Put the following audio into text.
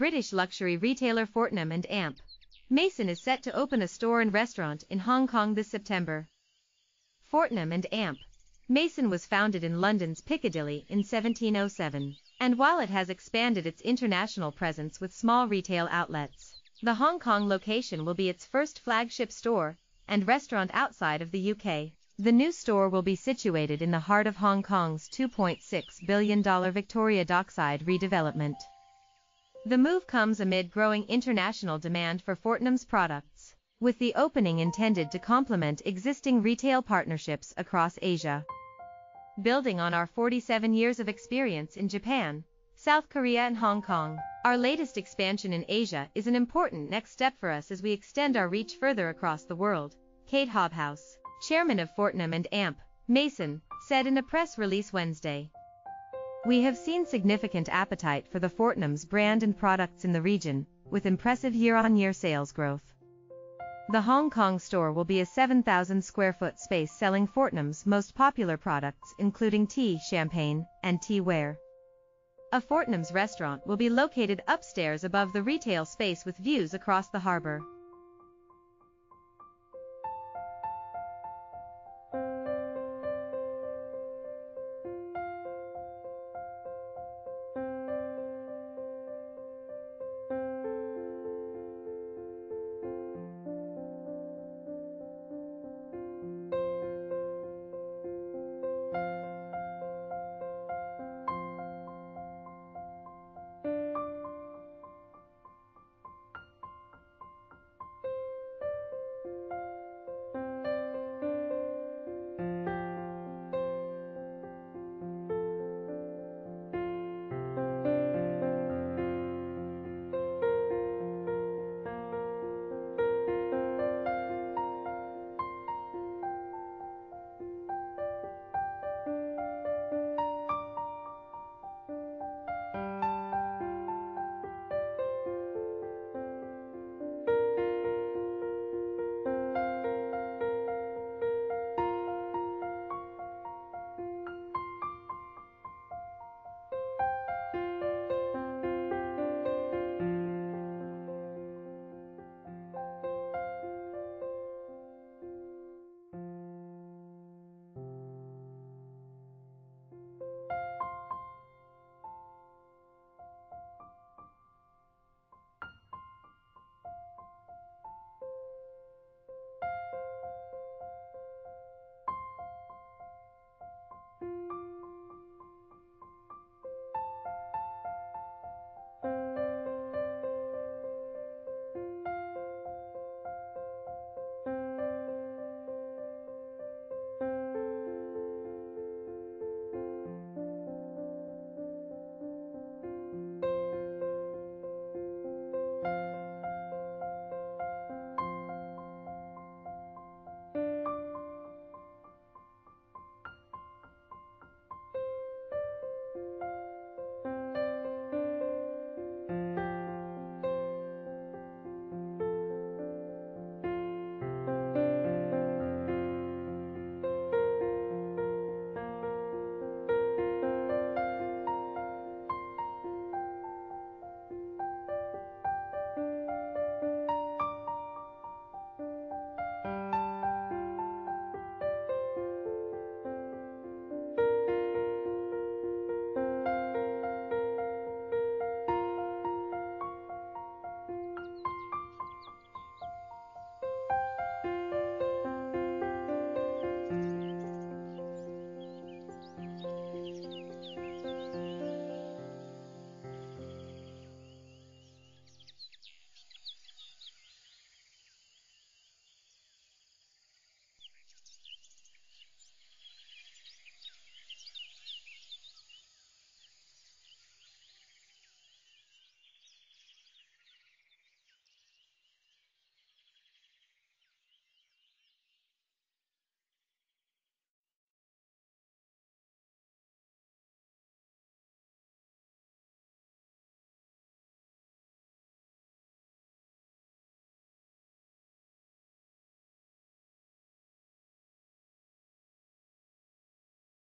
British luxury retailer Fortnum and Amp Mason is set to open a store and restaurant in Hong Kong this September. Fortnum and Amp Mason was founded in London's Piccadilly in 1707, and while it has expanded its international presence with small retail outlets, the Hong Kong location will be its first flagship store and restaurant outside of the UK. The new store will be situated in the heart of Hong Kong's $2.6 billion Victoria Dockside redevelopment. The move comes amid growing international demand for Fortnum's products, with the opening intended to complement existing retail partnerships across Asia. Building on our 47 years of experience in Japan, South Korea and Hong Kong, our latest expansion in Asia is an important next step for us as we extend our reach further across the world, Kate Hobhouse, chairman of Fortnum and Amp Mason, said in a press release Wednesday. We have seen significant appetite for the Fortnum's brand and products in the region, with impressive year-on-year sales growth. The Hong Kong store will be a 7,000 square foot space selling Fortnum's most popular products including tea, champagne, and teaware. A Fortnum's restaurant will be located upstairs above the retail space with views across the harbor.